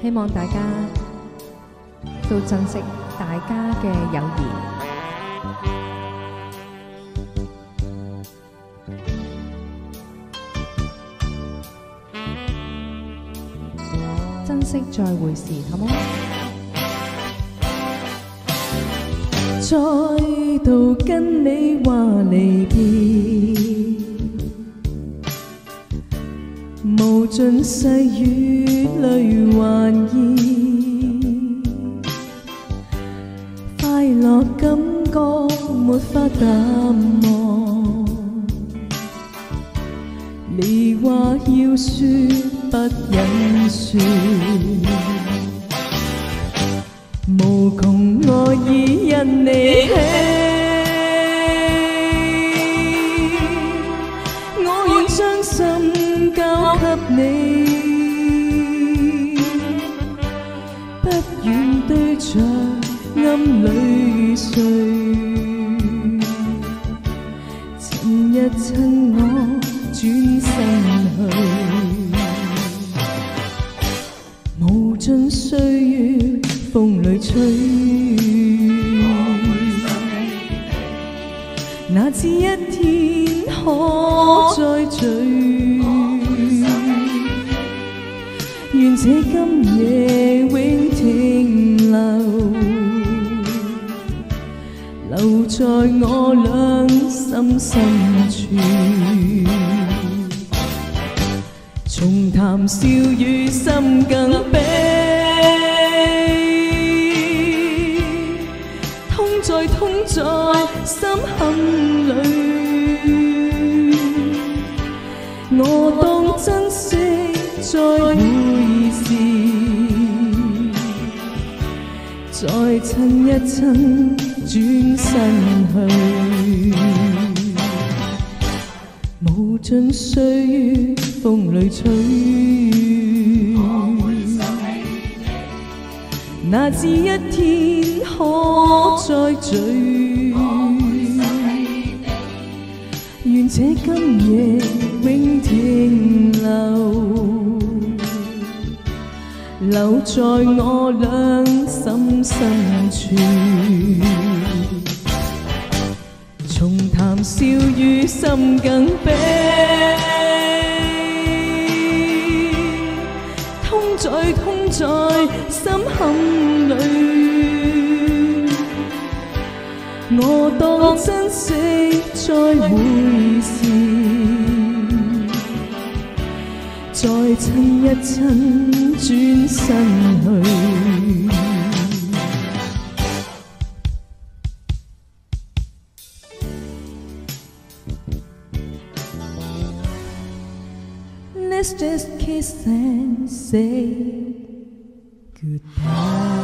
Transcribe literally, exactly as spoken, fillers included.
希望大家都珍惜大家嘅友誼。珍惜再會時，好冇？再度跟你話離別，無盡細雨淚還現，快樂感覺沒法淡忘，離話要說不忍說，無窮愛意因你起，我願將心交給你，不願對着暗裏睡，趁一趁我轉身去，無盡歲月風裏吹，哪知一天可再聚，願這今夜永停留，留在我倆心深處，重談笑語心更悲，痛在痛在心坎裏，我當珍惜再會時，再親一親轉身去，無盡歲月風裏吹，哪知一天可再聚，願這今夜永停留，留在我倆心深處，重談笑語心更悲，痛在痛在心坎裏，我當珍惜再會時，再親一親轉身去。Let's just kiss and say goodbye.